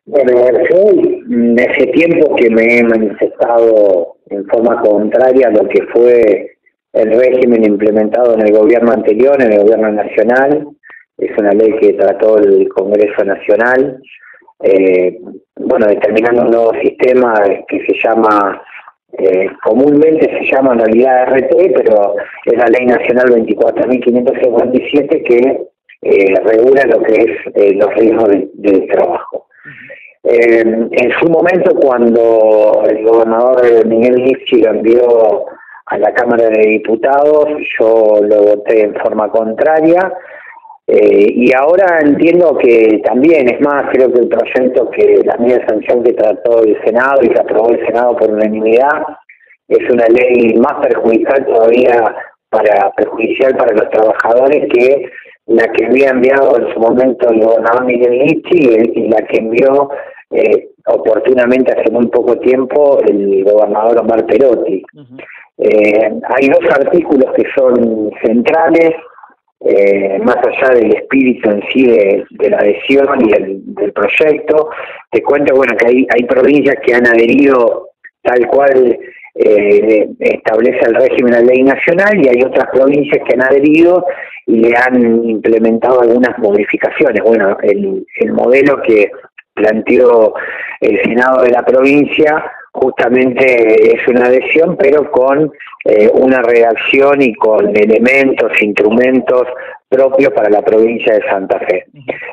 Bueno, yo hace tiempo que me he manifestado en forma contraria a lo que fue el régimen implementado en el gobierno anterior, en el gobierno nacional. Es una ley que trató el Congreso Nacional, bueno, determinando un nuevo sistema que se llama, comúnmente se llama en realidad RT, pero es la Ley Nacional 24.557 que regula lo que es los riesgos del trabajo. En su momento, cuando el gobernador Miguel Lifchi lo envió a la Cámara de Diputados, yo lo voté en forma contraria, y ahora entiendo que también, es más, creo que el proyecto que la medida de sanción que trató el Senado y que aprobó el Senado por unanimidad es una ley más perjudicial todavía, perjudicial para los trabajadores que la que había enviado en su momento el gobernador Miguel Lifchi y la que envió oportunamente hace muy poco tiempo el gobernador Omar Perotti. Hay dos artículos que son centrales, más allá del espíritu en sí de la adhesión y del proyecto. Te cuento, bueno, que hay provincias que han adherido tal cual establece el régimen de la ley nacional, y hay otras provincias que han adherido y le han implementado algunas modificaciones. Bueno, el modelo que planteó el Senado de la provincia justamente es una adhesión, pero con una redacción y con elementos, instrumentos propios para la provincia de Santa Fe.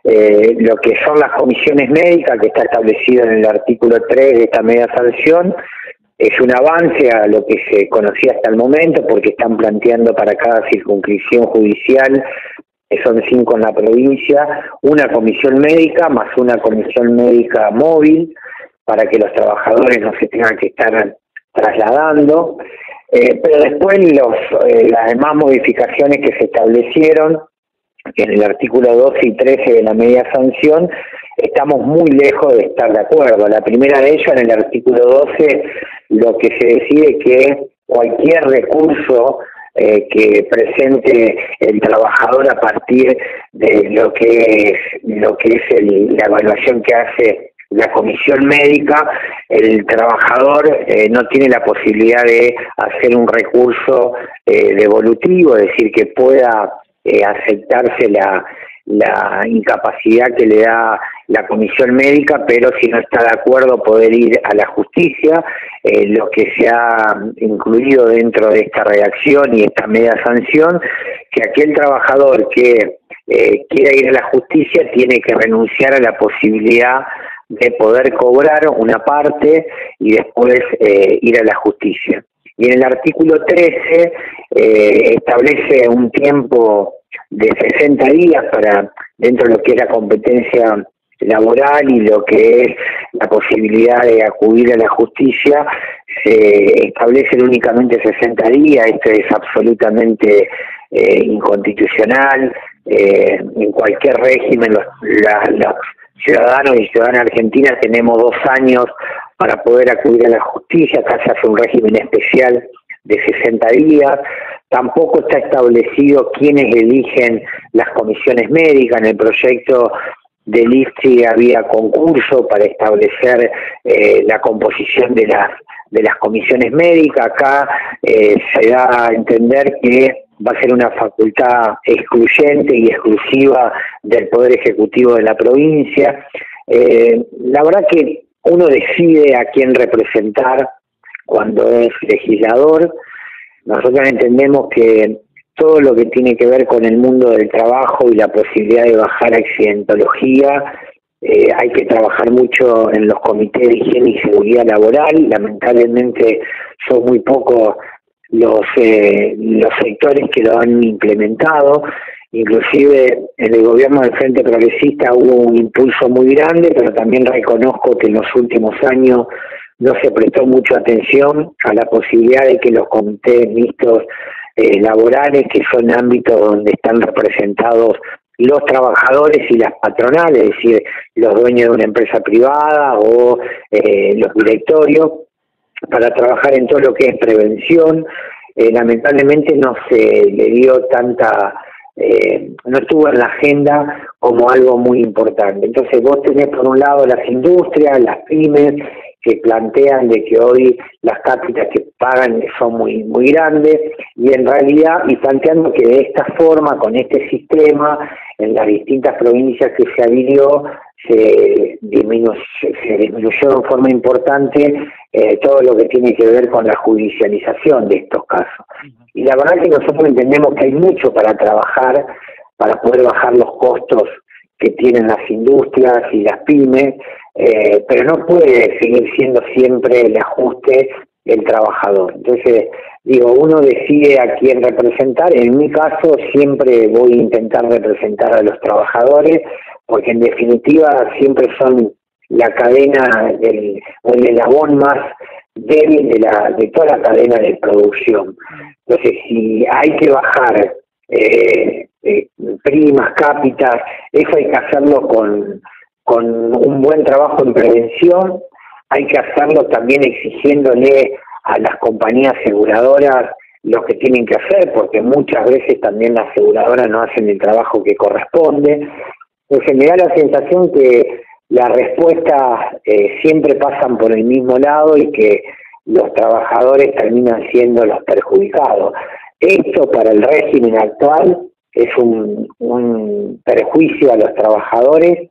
Lo que son las comisiones médicas, que está establecido en el artículo 3 de esta media sanción, es un avance a lo que se conocía hasta el momento, porque están planteando para cada circunscripción judicial, que son 5 en la provincia, una comisión médica más una comisión médica móvil, para que los trabajadores no se tengan que estar trasladando. Pero después las demás modificaciones que se establecieron en el artículo 12 y 13 de la media sanción, estamos muy lejos de estar de acuerdo. La primera de ellas, en el artículo 12, lo que se decide es que cualquier recurso que presente el trabajador a partir de lo que es la evaluación que hace la comisión médica, el trabajador no tiene la posibilidad de hacer un recurso devolutivo, es decir, que pueda aceptarse la incapacidad que le da la comisión médica, pero si no está de acuerdo poder ir a la justicia. Lo que se ha incluido dentro de esta redacción y esta media sanción, que aquel trabajador que quiera ir a la justicia tiene que renunciar a la posibilidad de poder cobrar una parte y después ir a la justicia. Y en el artículo 13 establece un tiempo de 60 días para, dentro de lo que es la competencia laboral y lo que es la posibilidad de acudir a la justicia, se establecen únicamente 60 días. Esto es absolutamente inconstitucional. En cualquier régimen los ciudadanos y ciudadanas argentinas tenemos 2 años para poder acudir a la justicia. Acá se hace un régimen especial de 60 días. Tampoco está establecido quiénes eligen las comisiones médicas. En el proyecto de Lifchi había concurso para establecer la composición de las comisiones médicas. Acá se da a entender que va a ser una facultad excluyente y exclusiva del Poder Ejecutivo de la provincia. La verdad que uno decide a quién representar cuando es legislador. Nosotros entendemos que todo lo que tiene que ver con el mundo del trabajo y la posibilidad de bajar accidentología, hay que trabajar mucho en los comités de higiene y seguridad laboral. Lamentablemente son muy pocos los sectores que lo han implementado. Inclusive en el gobierno del Frente Progresista hubo un impulso muy grande, pero también reconozco que en los últimos años no se prestó mucha atención a la posibilidad de que los comités mixtos laborales, que son ámbitos donde están representados los trabajadores y las patronales, es decir, los dueños de una empresa privada o los directorios, para trabajar en todo lo que es prevención. Lamentablemente no se le dio tanta no estuvo en la agenda como algo muy importante. Entonces vos tenés por un lado las industrias, las pymes, que plantean de que hoy las cápitas que pagan son muy grandes, y en realidad, y planteando que de esta forma, con este sistema, en las distintas provincias que se adhirió, se disminuyó en forma importante todo lo que tiene que ver con la judicialización de estos casos. Y la verdad que nosotros entendemos que hay mucho para trabajar, para poder bajar los costos que tienen las industrias y las pymes, pero no puede seguir siendo siempre el ajuste el trabajador. Entonces, digo, uno decide a quién representar. En mi caso siempre voy a intentar representar a los trabajadores, porque en definitiva siempre son la cadena o el eslabón más débil de toda la cadena de producción. Entonces, si hay que bajar primas, cápitas, eso hay que hacerlo con un buen trabajo en prevención. Hay que hacerlo también exigiéndole a las compañías aseguradoras lo que tienen que hacer, porque muchas veces también las aseguradoras no hacen el trabajo que corresponde. Entonces me da la sensación que las respuestas siempre pasan por el mismo lado y que los trabajadores terminan siendo los perjudicados. Esto para el régimen actual es un perjuicio a los trabajadores,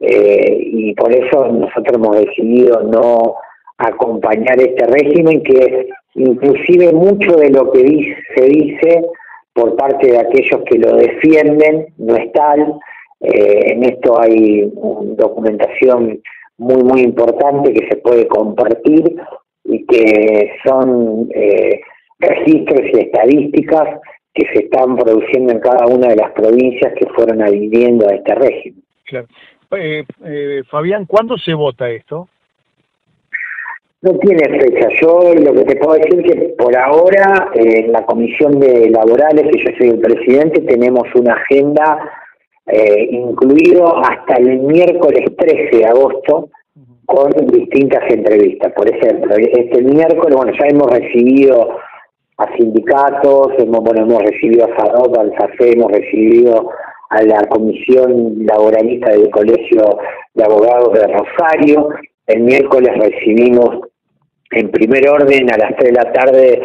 y por eso nosotros hemos decidido no acompañar este régimen, que inclusive mucho de lo que se dice por parte de aquellos que lo defienden no es tal. En esto hay una documentación muy importante que se puede compartir y que son registros y estadísticas que se están produciendo en cada una de las provincias que fueron adhiriendo a este régimen. Claro. Fabián, ¿cuándo se vota esto? No tiene fecha. Yo lo que te puedo decir es que por ahora en la Comisión de Laborales, que yo soy el presidente, tenemos una agenda incluido hasta el miércoles 13 de agosto con distintas entrevistas. Por ejemplo, este miércoles, bueno, ya hemos recibido a sindicatos, hemos recibido a SADOP, al SACE, hemos recibido a la Comisión Laboralista del Colegio de Abogados de Rosario. El miércoles recibimos en primer orden a las 3 de la tarde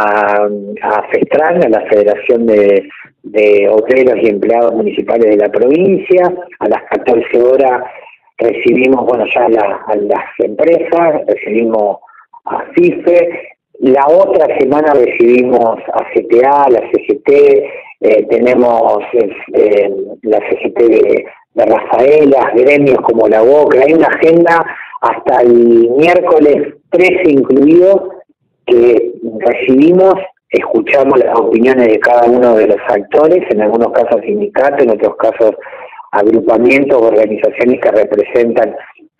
a FESTRAN, a la Federación de Obreros y Empleados Municipales de la provincia. A las 14 horas recibimos, ya a las empresas, recibimos a CIFE. La otra semana recibimos a CTA, la CGT, tenemos la CGT de Rafaela, gremios como la Boca. Hay una agenda hasta el miércoles 13 incluido que recibimos, escuchamos las opiniones de cada uno de los actores, en algunos casos sindicatos, en otros casos agrupamientos, organizaciones que representan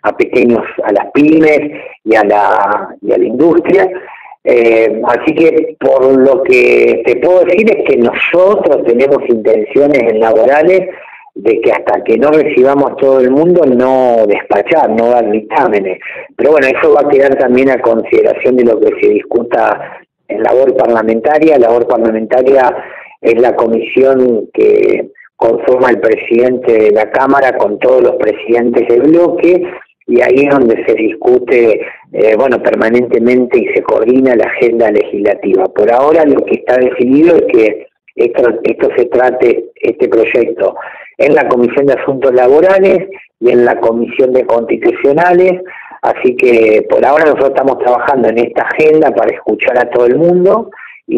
a las pymes y a la industria. Así que por lo que te puedo decir es que nosotros tenemos intenciones en laborales de que hasta que no recibamos todo el mundo no despachar, no dar dictámenes. Pero bueno, eso va a quedar también a consideración de lo que se discuta en labor parlamentaria. La labor parlamentaria es la comisión que conforma el presidente de la Cámara con todos los presidentes del bloque, y ahí es donde se discute permanentemente y se coordina la agenda legislativa. Por ahora lo que está definido es que esto se trate, este proyecto, en la Comisión de Asuntos Laborales y en la Comisión de Constitucionales, así que por ahora nosotros estamos trabajando en esta agenda para escuchar a todo el mundo,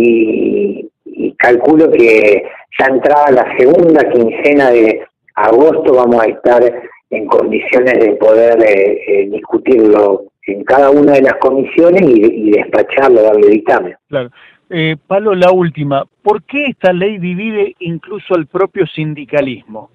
y calculo que ya entrada la segunda quincena de agosto vamos a estar en condiciones de poder discutirlo en cada una de las comisiones y despacharlo, darle dictamen. Claro. Palo, la última. ¿Por qué esta ley divide incluso al propio sindicalismo?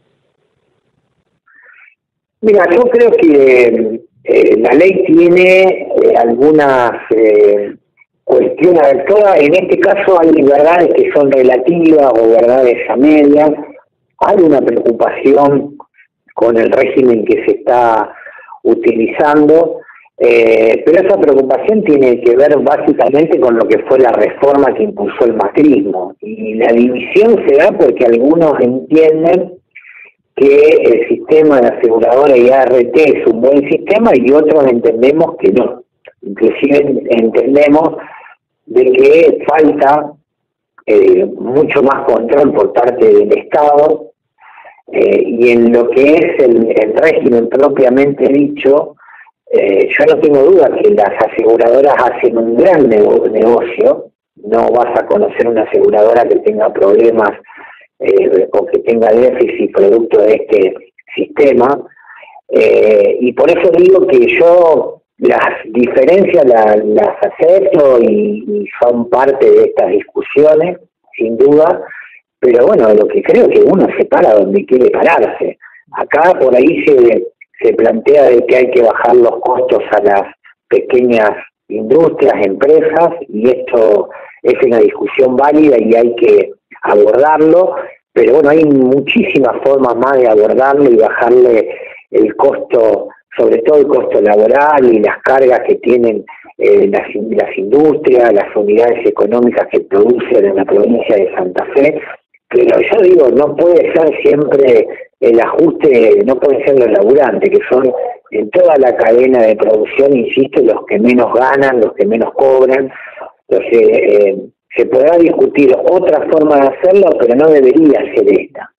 Mira, yo creo que la ley tiene algunas cuestiones. En este caso hay verdades que son relativas o verdades a medias. Hay una preocupación con el régimen que se está utilizando, Pero esa preocupación tiene que ver básicamente con lo que fue la reforma que impulsó el macrismo. Y la división se da porque algunos entienden que el sistema de aseguradora y ART es un buen sistema y otros entendemos que no. Inclusive entendemos de que falta mucho más control por parte del Estado y en lo que es el régimen propiamente dicho, yo no tengo duda que las aseguradoras hacen un gran negocio. No vas a conocer una aseguradora que tenga problemas o que tenga déficit producto de este sistema, y por eso digo que yo las diferencias las acepto y son parte de estas discusiones, sin duda, pero bueno, lo que creo que uno se para donde quiere pararse. Acá por ahí se plantea de que hay que bajar los costos a las pequeñas industrias, empresas, y esto es una discusión válida y hay que abordarlo, pero bueno, hay muchísimas formas más de abordarlo y bajarle el costo, sobre todo el costo laboral y las cargas que tienen las industrias, las unidades económicas que producen en la provincia de Santa Fe. Pero yo digo, no puede ser siempre el ajuste, no pueden ser los laburantes, que son en toda la cadena de producción, insisto, los que menos ganan, los que menos cobran. Entonces, se podrá discutir otra forma de hacerlo, pero no debería ser esta.